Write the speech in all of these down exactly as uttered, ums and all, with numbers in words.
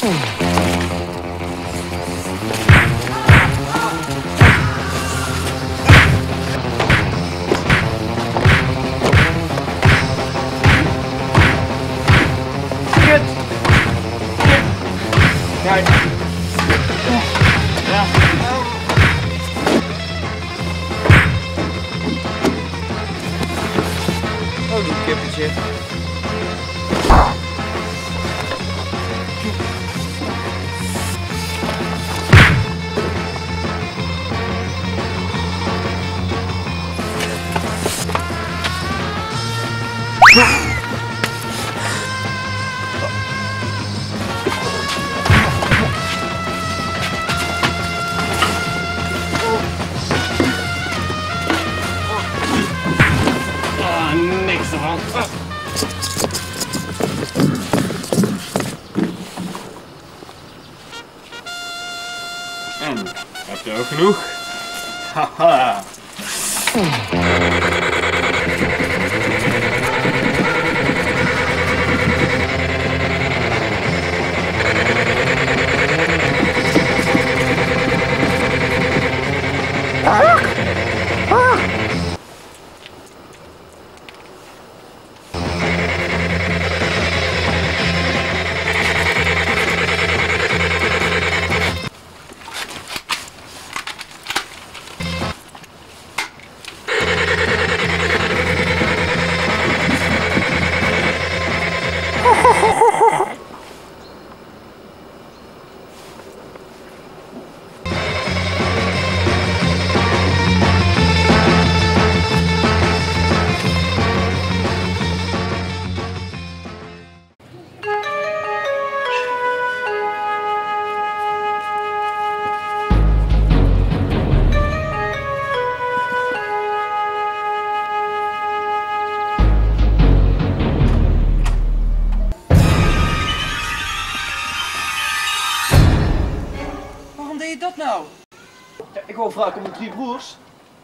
Oh, die kippetje. Ah, niks ervan. Ah. En, heb je ook genoeg? Haha. Waarom deed je dat nou? Ja, ik wou vragen om de drie broers.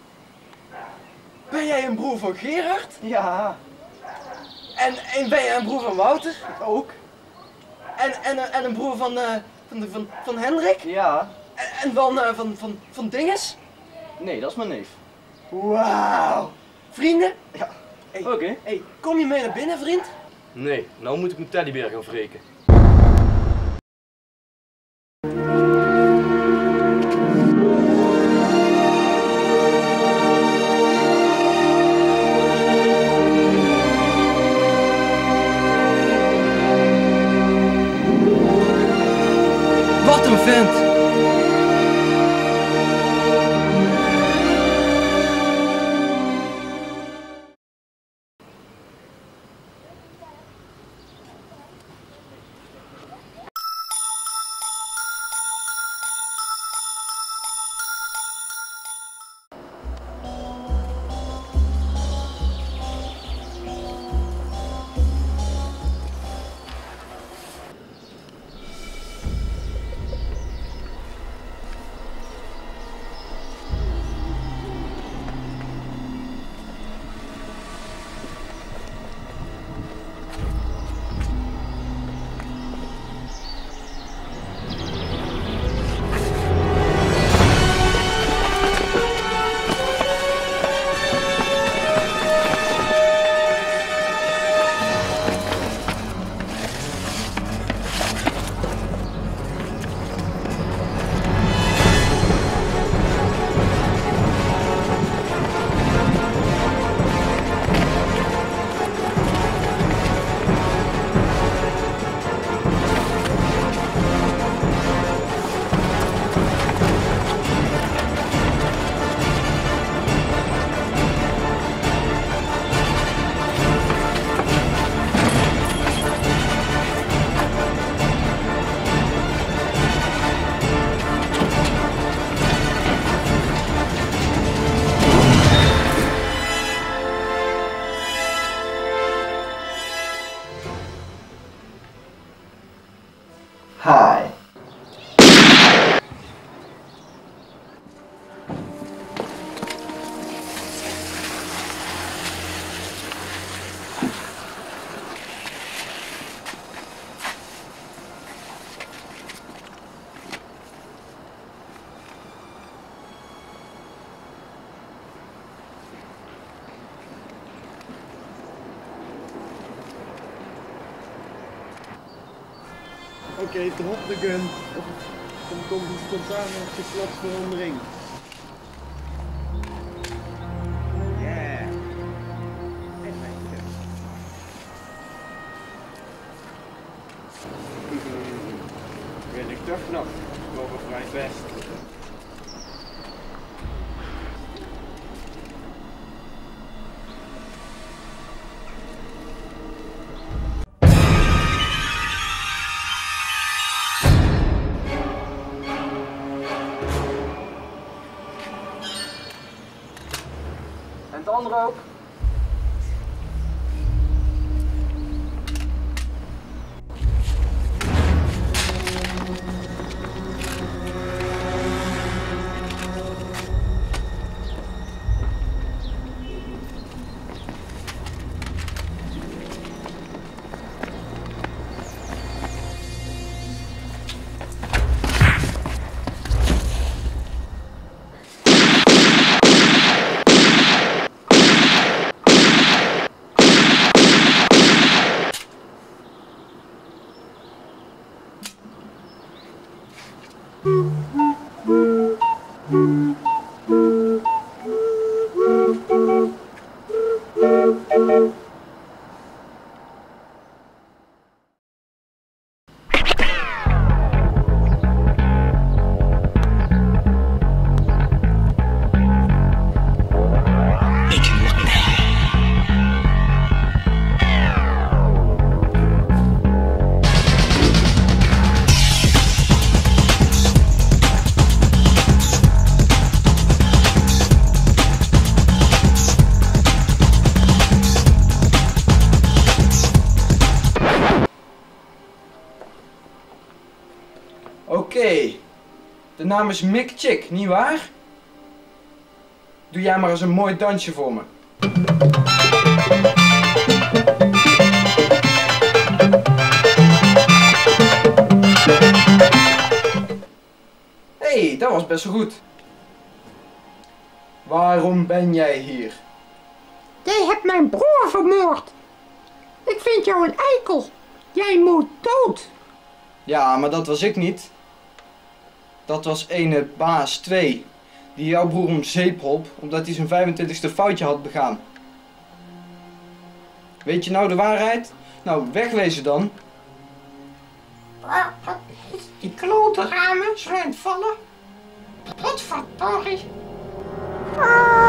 Ben jij een broer van Gerard? Ja, En, en ben jij een broer van Wouter? ook. En, en, en een broer van, uh, van, van, van Hendrik? Ja. En, en van, uh, van, van, van Dinges? Nee, dat is mijn neef. Wauw. Vrienden? Ja. Hey, Oké. Okay. hey, kom je mee naar binnen, vriend? Nee, nou moet ik mijn teddybeer gaan wreken. Wat een vent! Oké, okay, drop de gun. Of dan komt een spontane geslachtsverandering. Yeah. Echt lekker. Wil ik toch nog boven vrij best. En het andere ook. Oké, okay. De naam is Mick Chick, nietwaar? Doe jij maar eens een mooi dansje voor me. Hé, hey, dat was best wel goed. Waarom ben jij hier? Jij hebt mijn broer vermoord. Ik vind jou een eikel. Jij moet dood. Ja, maar dat was ik niet. Dat was ene baas twee, die jouw broer om zeep hielp, omdat hij zijn vijfentwintigste foutje had begaan. Weet je nou de waarheid? Nou, wegwezen dan. Wat is die klote ramen schijnt vallen? Wat verdorie. Ah.